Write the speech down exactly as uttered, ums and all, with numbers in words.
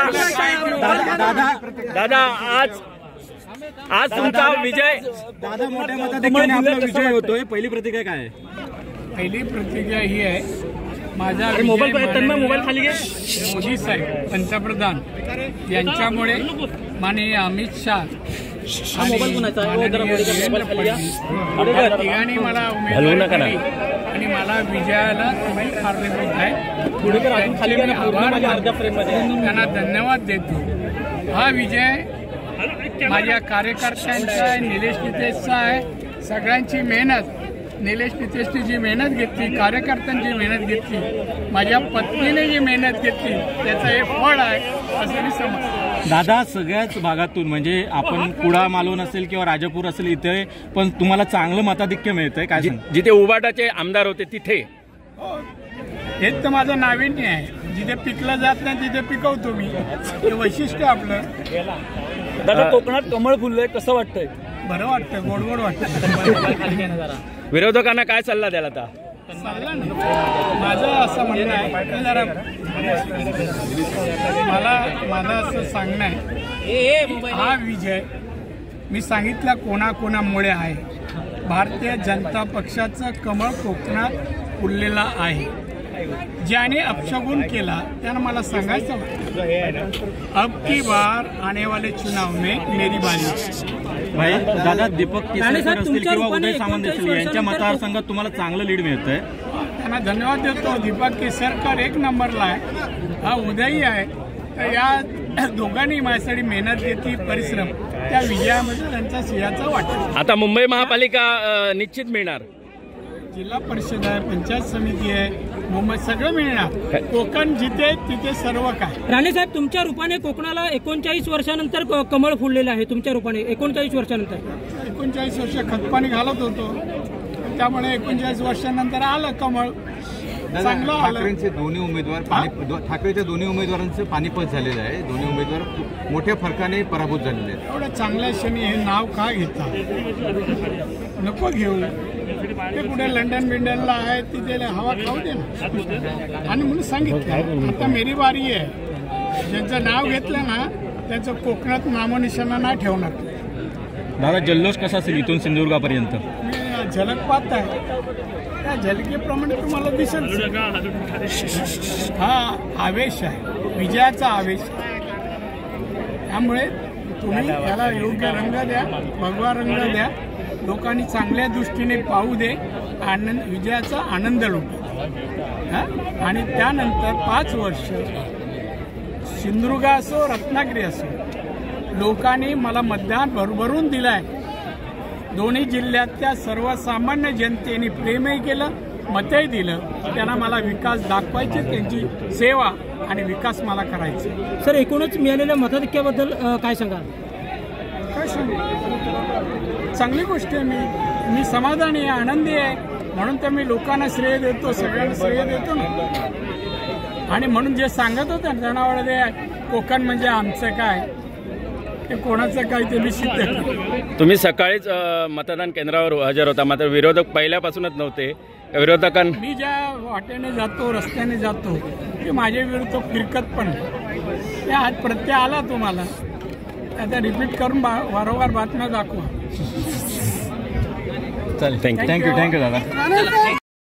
दादा दादा आज आज तुमचा विजय दादा मोठ्या मताधिक्याने आपला विजय होतोय, पहिली प्रतिक्रिया काय आहे? पहिली प्रतिक्रिया ही आहे, माझा मोबाईल मोबाईल खाली घे. मोदी साहेब पंतप्रधान यांच्यामुळे माननीय अमित शाह तिघांनी मला उमेदवारी दिली आणि मला विजयाला तुम्ही कारणीभूत आहे. त्यांना धन्यवाद देतो. हा विजय माझ्या कार्यकर्त्यांचा आहे, निलेश नितेशचा आहे. सगळ्यांची मेहनत, निलेश नितेशने जी मेहनत घेतली, कार्यकर्त्यांची मेहनत घेतली, माझ्या पत्नीने जी मेहनत घेतली, त्याचं हे फळ आहे असं मी समजतो. दादा सगळ्याच भागातून म्हणजे आपण कुडा मालवण असेल किंवा राजापूर असेल इथे पण तुम्हाला चांगलं मताधिक्य मिळतंय काय? जिथे उबाटाचे आमदार होते तिथे हेच तर माझं नाविन्य आहे. जिथे पिकलं जात नाही तिथे पिकवतो मी, हे वैशिष्ट्य आपलं. दादा कोकणात कमळ फुललंय, कसं वाटतंय? बरं वाटतं, गोड गोड वाटतं. विरोधकांना काय सल्ला द्याल आता? सल्ला नाही, माझं असं म्हणणं आहे, जरा मला माझं असं सांगणं आहे, हा विजय मी सांगितलं कोणाकोणामुळे आहे. भारतीय जनता पक्षाचं कमळ कोकणात फुललेला आहे. ज्याने अपशगुन केला त्यानं मला सांगायचं होतं, अब की बार आने वाले चुनाव में मेरी बारी. भाई दादा दीपक केसरकर असतील किंवा उदय सामंत असतील यांच्या मतदारसंघात तुम्हाला चांगलं लीड मिळतंय, त्यांना धन्यवाद देतो. दीपक केसरकर एक नंबरला आहे, हा उदयही आहे. तर या दोघांनी माझ्यासाठी मेहनत घेतली, परिश्रम, त्या विजयामध्ये त्यांचा सिंहाचा वाटा. आता मुंबई महापालिका निश्चित मिळणार. जिल्हा परिषद आहे, पंचायत समिती आहे, मुंबई सगळं मिळणार. कोकण जिथे तिथे सर्व काय. राणे साहेब तुमच्या रूपाने कोकणाला एकोणचाळीस वर्षानंतर कमळ फुललेलं आहे. तुमच्या रूपाने एकोणचाळीस वर्षानंतर एकोणचाळीस वर्ष खतपाणी घालत होतो, त्यामुळे एकोणचाळीस वर्षानंतर आलं कमळ. चांगलं आलं. ठाकरेंचे दोन्ही उमेदवार ठाकरेच्या दोन्ही उमेदवारांचं पानिपत झालेलं आहे. दोन्ही उमेदवार मोठ्या फरकाने पराभूत झालेले आहेत. एवढ्या चांगल्या क्षणी हे नाव का घेता? नको घेऊ. ते कुठे लंडन बिंडनला आहे, तिथे हवा खाऊ दे ना. आणि म्हणून सांगितलं आता मेरी बारी आहे. ज्यांचं नाव घेतलं ना त्याचं कोकणात नामनिशाणा नाही ठेवणार. दादा जल्लोष कसा असेल इथून सिंधुदुर्गापर्यंत? मी झलक पाहत आहे, त्या झलकेप्रमाणे तुम्हाला दिसेल. हा आवेश आहे, विजयाचा आवेश. त्यामुळे तुम्ही त्याला योग्य रंग द्या, भगवा रंग द्या, लोकांनी चांगल्या दृष्टीने पाहू दे, आनंद विजयाचा आनंद लुटू. आणि त्यानंतर पाच वर्ष सिंधुदुर्ग असो रत्नागिरी असो, लोकांनी मला मतदान भरभरून दिलंय. दोन्ही जिल्ह्यातल्या सर्वसामान्य जनतेने प्रेमही केलं, मतही दिलं. त्यांना मला विकास दाखवायचे, त्यांची सेवा आणि विकास मला करायचा. सर एकूणच मिळालेल्या मताधिक्याबद्दल काय सांगाल? काय सांगू, चांगली गोष्ट आहे. मी मी समाधानी आहे, आनंदी आहे. म्हणून तर मी लोकांना श्रेय देतो, सगळ्यांना श्रेय देतो ना. आणि म्हणून जे सांगत होते त्यांना वाटते कोकण म्हणजे आमचं काय, ते कोणाचं काय ते मी सिद्ध केलं. तुम्ही सकाळीच मतदान केंद्रावर हजर होता, मात्र विरोधक पहिल्यापासूनच नव्हते. विरोधकां मी ज्या वाटेने जातो, रस्त्याने जातो, ते माझ्या विरुद्ध फिरकत पण ते आज प्रत्यय आला तुम्हाला. आता रिपीट करून वारंवार बातम्या दाखवा. चालेल, थँक्यू थँक्यू थँक्यू दादा.